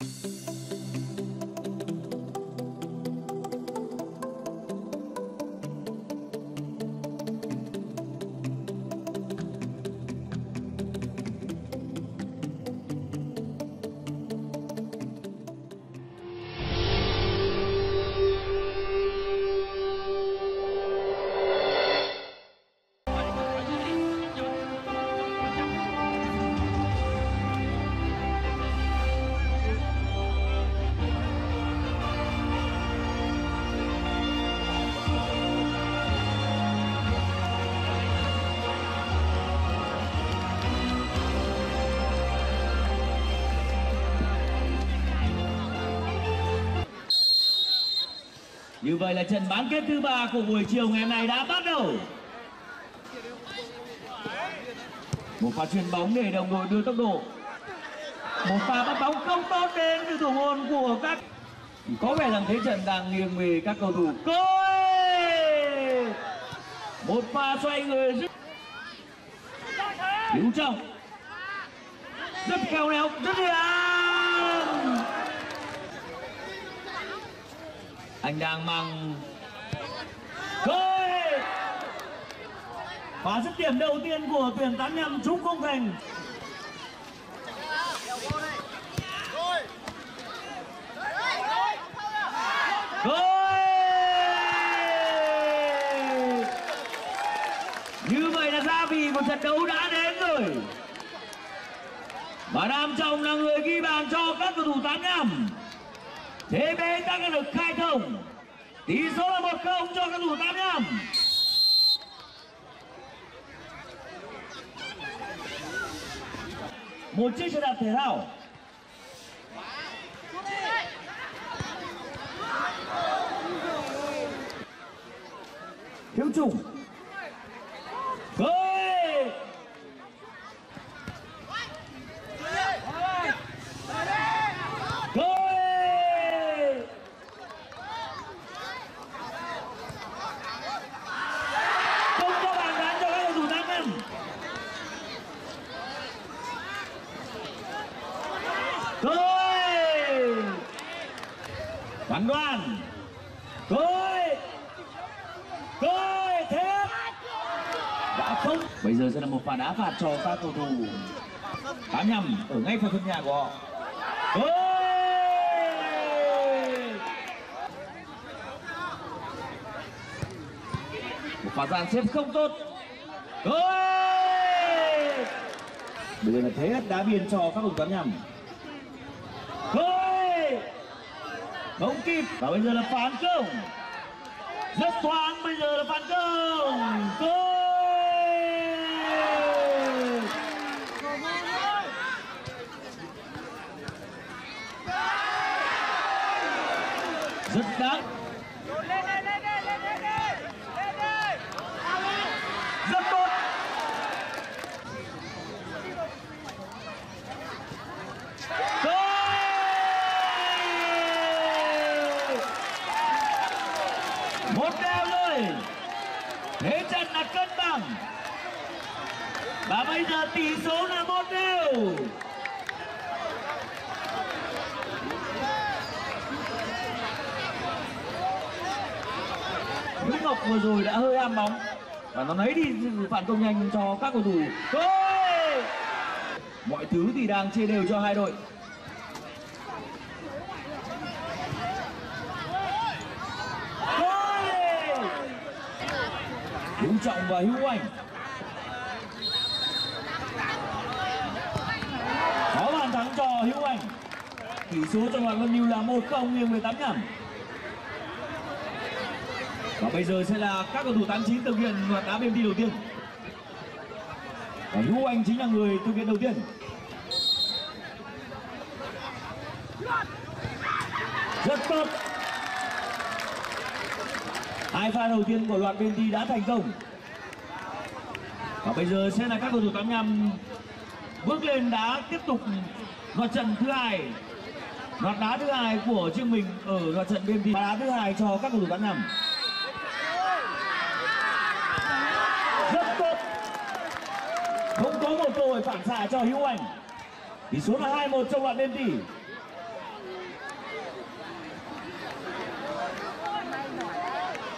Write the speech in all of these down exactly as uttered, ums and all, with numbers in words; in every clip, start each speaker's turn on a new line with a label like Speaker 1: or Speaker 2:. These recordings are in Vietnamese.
Speaker 1: Như vậy là trận bán kết thứ ba của buổi chiều ngày hôm nay đã bắt đầu. Một pha chuyền bóng để đồng đội đưa tốc độ. Một pha bắt bóng không tốt đến từ thủ môn của các. Có vẻ rằng thế trận đang nghiêng về các cầu thủ. Côi! Một pha xoay người rất Hữu Trọng, rất khéo léo, rất hiểm. Anh đang mang Côi! Và dứt điểm đầu tiên của tuyển tám nhăm trúng không thành. Côi! Như vậy là gia vị một trận đấu đã đến rồi. Và Nam Trọng là người ghi bàn cho các cầu thủ tám nhăm. Thế bế tắc đã được khai thông. Tỷ số là một không cho các cầu thủ tám nhăm. Một chiếc xe đạp thể thao. Hiếu Trung. Côi! Phán đoán. Côi! Côi! Thế đã không. Bây giờ sẽ là một pha đá phạt cho các cầu thủ tám nhăm ở ngay phần sân nhà của họ. Côi! Một pha dàn xếp không tốt. Côi! Bây giờ là thế đá biên cho các cầu thủ tám nhăm. Côi! Không kịp. Và bây giờ là phán công. Rất thoáng. Bây giờ là phán công. Côi! Rất đáng. Rất tốt. Một đều rồi. Thế trận là cân bằng. Và bây giờ tỷ số là một đều. Nguyễn Ngọc vừa rồi đã hơi am bóng và nó lấy đi sự phản công nhanh cho các cầu thủ. Côi! Mọi thứ thì đang chia đều cho hai đội. Hữu Trọng và Hữu Anh. Có bàn thắng cho Hữu Anh. Tỷ số trong loạt Vân Lưu là một không nghiêng về tám nhăm. Và bây giờ sẽ là các cầu thủ tám chín thực hiện loạt đá bên đi đầu tiên. Và Hữu Anh chính là người thực hiện đầu tiên. Rất tốt. Hai pha đầu tiên của loạt bên đi đã thành công. Và bây giờ sẽ là các cầu thủ tám nhăm bước lên đá tiếp tục loạt trận thứ hai. Loạt đá thứ hai của riêng mình ở loạt trận bên đi. Đá thứ hai cho các cầu thủ tám nhăm. Rất tốt. Không có một cơ hội phản xạ cho Hữu Anh. Tỷ số là hai một trong loạt bên đi.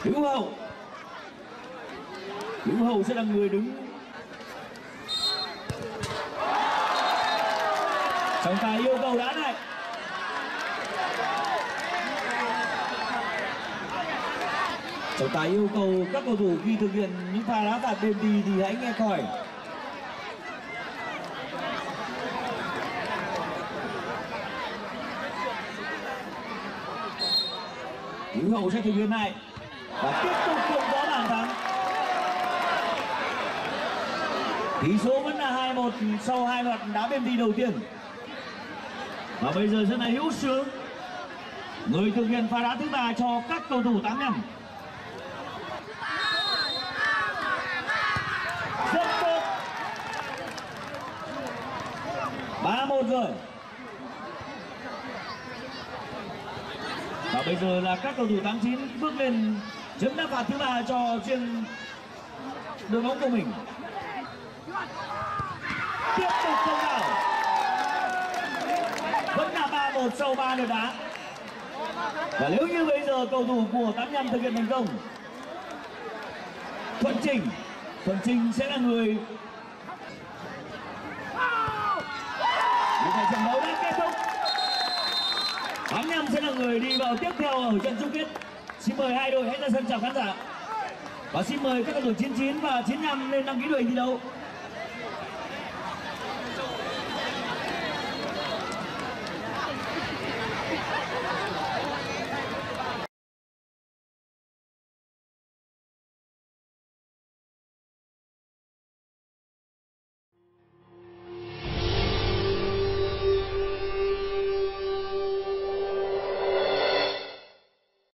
Speaker 1: Hữu Hậu. Hữu Hậu sẽ là người đứng trọng tài yêu cầu đá này. Trọng tài yêu cầu các cầu thủ khi thực hiện những pha đá phạt đền thì thì hãy nghe còi. Hữu Hậu sẽ thực hiện này và tiếp tục không có bàn thắng. Tỷ số vẫn là hai một sau hai loạt đá bên đi đầu tiên. Và bây giờ sẽ là Hữu Sướng, người thực hiện pha đá thứ ba cho các cầu thủ tám nhăm. Rất tốt. ba một rồi. Và bây giờ là các cầu thủ tám chín bước lên chấm đá phạt thứ ba cho riêng đội bóng của mình. Tiếp tục không vào. Vẫn là ba một sau ba lượt đá. Và nếu như bây giờ cầu thủ của tám nhăm thực hiện thành công, Thuận Trình Thuận Trình sẽ là người như vậy trận đấu đã kết thúc. tám nhăm sẽ là người đi vào tiếp theo ở trận chung kết. Xin mời hai đội hãy ra sân chào khán giả. Và xin mời các cầu thủ chín chín và chín nhăm lên đăng ký đội hình thi đấu.